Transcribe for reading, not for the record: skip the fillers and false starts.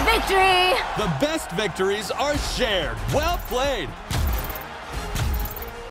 Victory! The best victories are shared. Well played.